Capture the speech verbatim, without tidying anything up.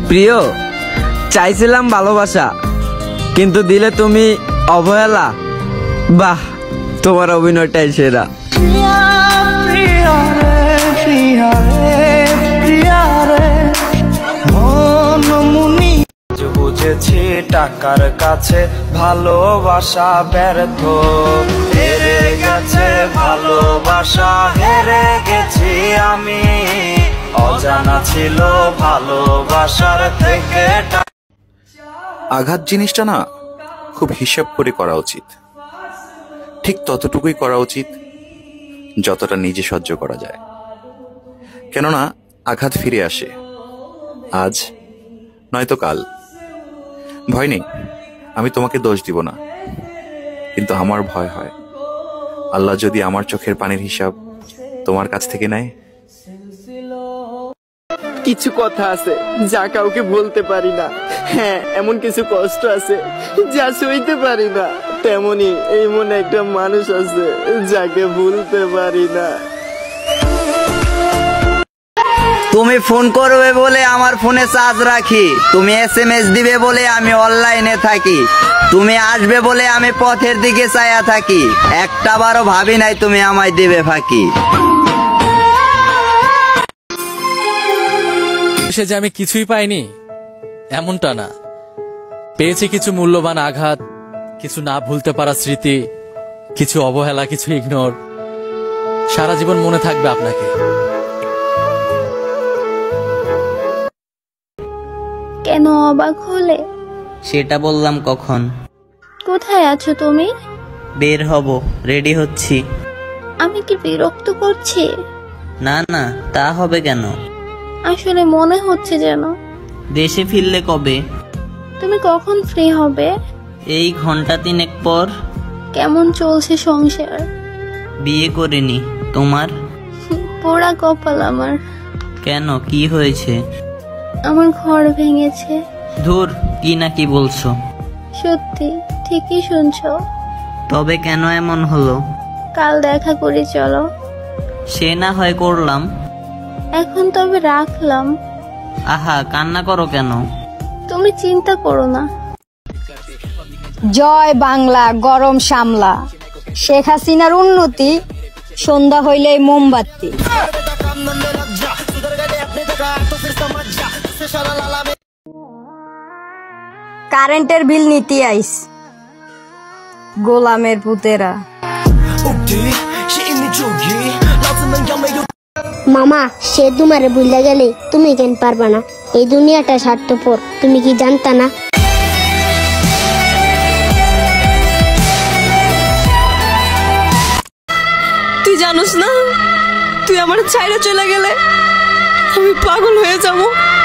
প্রিয়, চাইছিলাম ভালোবাসা, কিন্তু দিলে তুমি অবহেলা। বাহ, তোমার অভিনয়টাই সেরা। বুঝেছি টাকার কাছে ভালোবাসা ব্যর্থ, হেরে গেছে ভালোবাসা, হেরে গেছি আমি। অজানা ছিল ভালোবাসার থেকে। আঘাত জিনিসটা না খুব হিসাব করে করা উচিত, ঠিক ততটুকুই করা উচিত যতটা নিজে সহ্য করা যায়। কেননা আঘাত ফিরে আসে, আজ নয়তো কাল। ভয় নেই, আমি তোমাকে দোষ দিব না, কিন্তু আমার ভয় হয় আল্লাহ যদি আমার চোখের পানির হিসাব তোমার কাছ থেকে নেয়। কিছু কথা আছে যা কাউকে বলতে পারি না। হ্যাঁ, এমন কিছু কষ্ট আছে যা সইতে পারি না। তেমনি এই মনে একটা মানুষ আছে যাকে ভুলতে পারি না। তুমি ফোন করবে বলে আমার ফোনে চার্জ রাখি, তুমি এস এম এস দিবে বলে আমি অনলাইনে থাকি, তুমি আসবে বলে আমি পথের দিকে চাইয়া থাকি, একটা বারও ভাবি নাই তুমি আমায় দিবে ফাঁকি। সে যে আমি কিছুই পাইনি এমনটা না, পেয়েছি কিছু মূল্যবান আঘাত, কিছু না ভুলতে পারা স্মৃতি, কিছু অবহেলা, কিছু ইগনোর। সারা জীবন মনে থাকবে আপনাকে। কেন অবাক হলে? সেটা বললাম কখন? কোথায় আছো তুমি? বের হব, রেডি হচ্ছি। আমি কি বিরক্ত করছি? না না, তা হবে কেন? আসলে মনে হচ্ছে যেন। দেশে ফিরলে কবে? তুমি কখন ফ্রি হবে? এই ঘন্টা তিনেক পর। কেমন চলছে সংসার? বিয়ে করিনি, তোমার? পোড়া কপাল আমার। কেন, কি হয়েছে? আমার ঘর ভেঙেছে। ধুর, কি না কি বলছো? সত্যি, ঠিকই শুনছো। তবে কেন এমন হলো? কাল দেখা করি চলো। সে না হয় করলাম, এখন তবে রাখলাম। আহা, কান্না করো কেন? তুমি চিন্তা করো না। জয় বাংলা, গরম সামলা। শেখ হাসিনার উন্নতি, সন্ধ্যা হইলেই মোমবাতি। কারেন্টের বিল নিতে আইস গোলামের পুতেরা। মামা, সে তোমারে ভুলে গেলে তুমি কেন পারবা না? এই দুনিয়াটা স্বার্থপর, তুমি কি জানতা না? তুই জানোস না, তুই আমার ছাইরা চলে গেলে আমি পাগল হয়ে যাবো।